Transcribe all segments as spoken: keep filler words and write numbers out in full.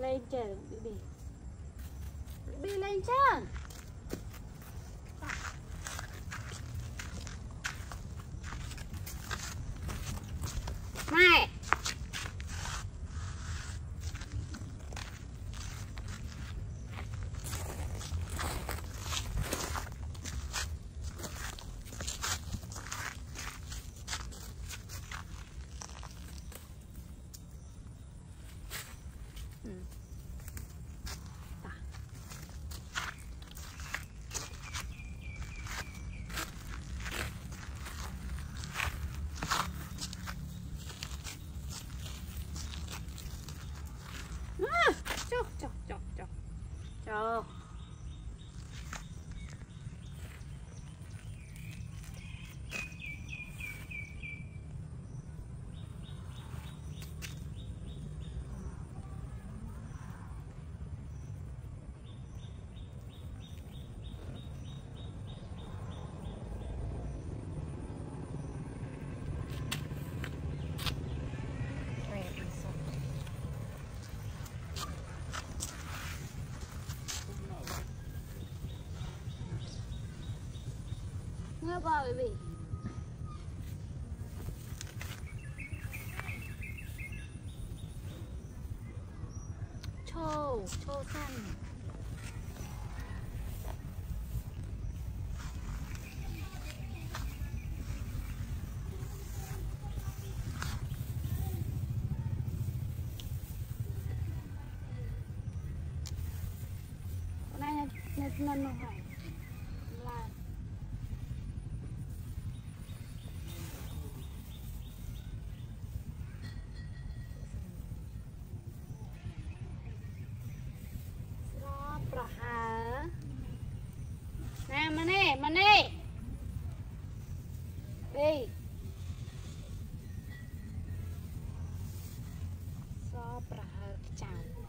lên chơi đi đi lên chơi này Trời. Nghe bà baby. Châu, châu xanh. Hôm nay là lần nào hỏi là nè mà nè mà nè đi so pra chào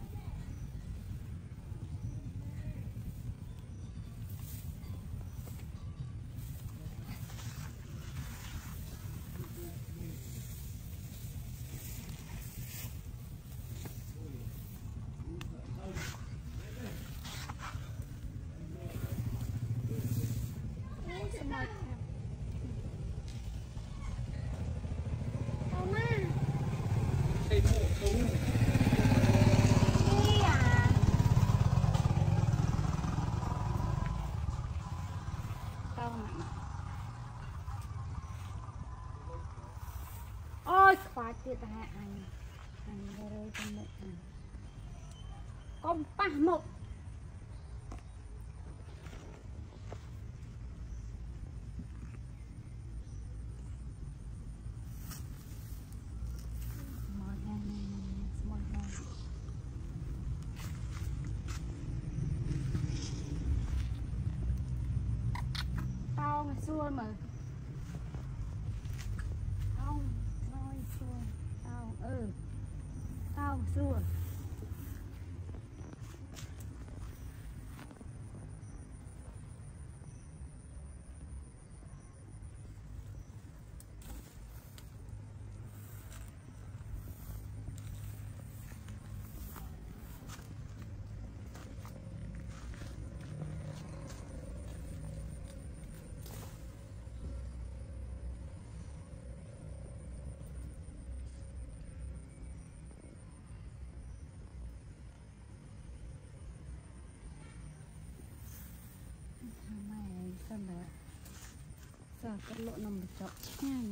ôi khóa tiệt hả anh anh ra đây con một anh con ba một tao ngày xưa mà tao nói xưa tao ừ tao xưa sao cái lỗ nằm bị chọc nha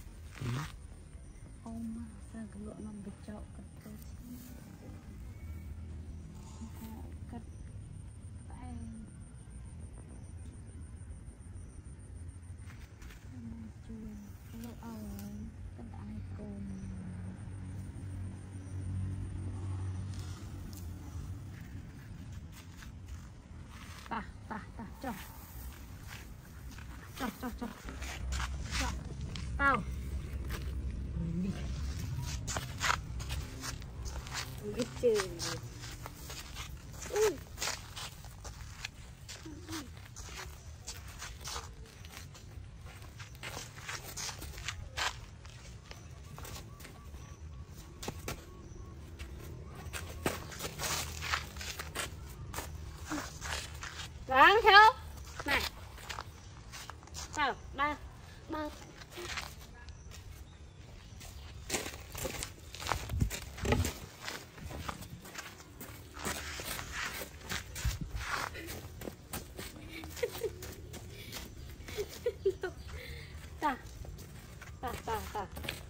ông mà sao cái lỗ nằm bị chọc cắt tay cắt tay chui lỗ ao cắt ai cùng ta ta ta cho cho cho cho cho tao đi biết chơi ui Bán theo. Này. Sao? Ba. Ba. Ta. Ta ta ta.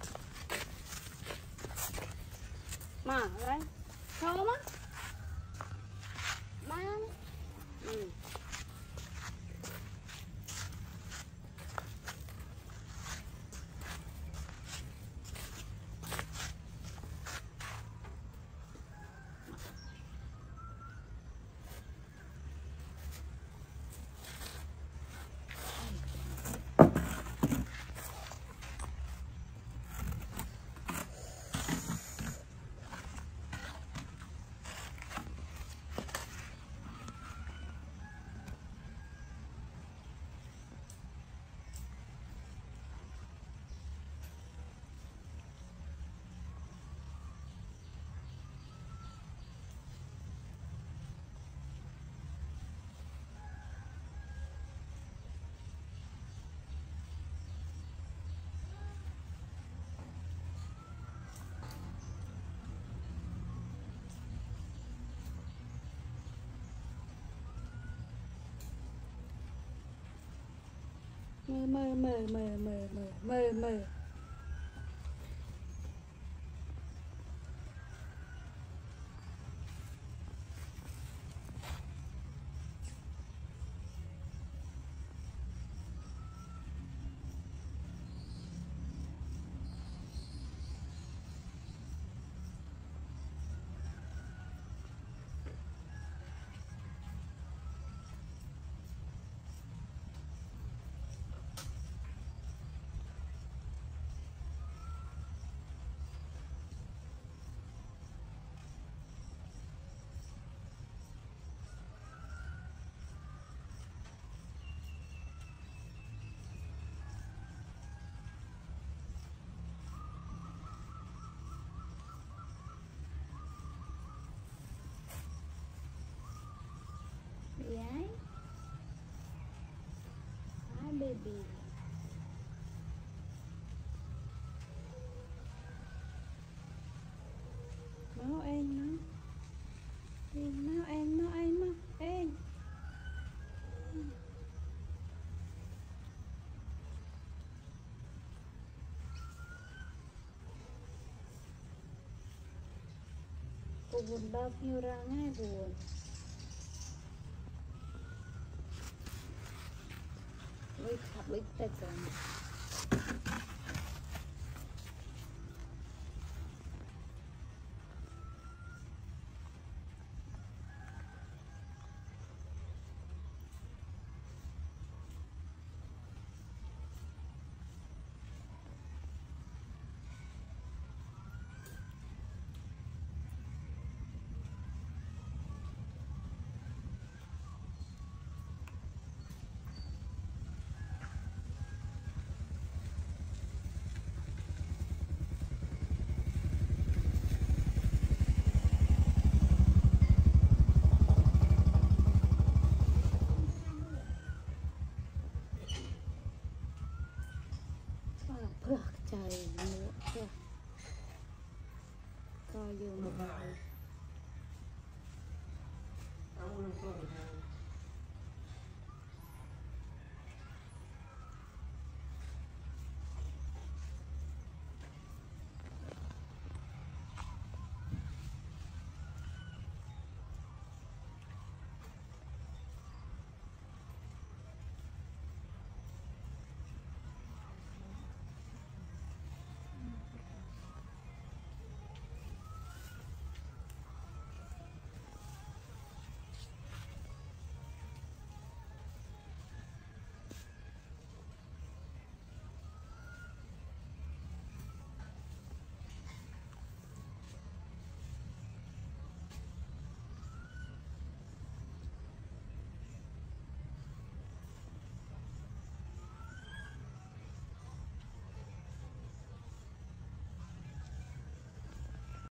Mà đấy. Coma. Bán. Ừ. Mơ mơ mơ mơ mơ mơ mơ mơ. Đấy. Hi baby. Mau em nó. Em mau em mau em mau em. Cô buồn bao nhiêu ra ngay buồn. Lấy khắp lấy tay rồi. Trời nữa kìa. Coi vô một bài.